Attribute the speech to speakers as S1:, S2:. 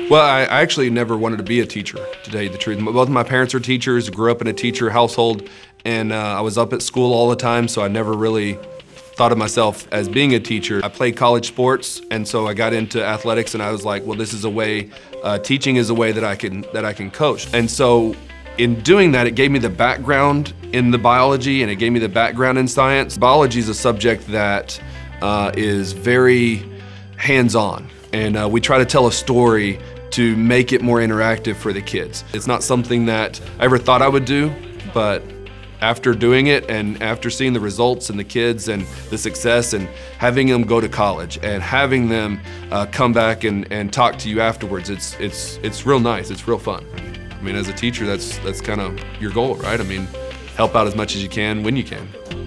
S1: Well, I actually never wanted to be a teacher, to tell you the truth. Both of my parents are teachers, grew up in a teacher household, and I was up at school all the time, so I never really thought of myself as being a teacher. I played college sports, and so I got into athletics, and I was like, well, this is a way, teaching is a way that I can coach. And so in doing that, it gave me the background in the biology, and it gave me the background in science. Biology is a subject that is very hands-on, and we try to tell a story to make it more interactive for the kids. It's not something that I ever thought I would do, but after doing it and after seeing the results and the kids and the success and having them go to college and having them come back and talk to you afterwards, it's real nice, it's real fun. I mean, as a teacher, that's kind of your goal, right? I mean, help out as much as you can when you can.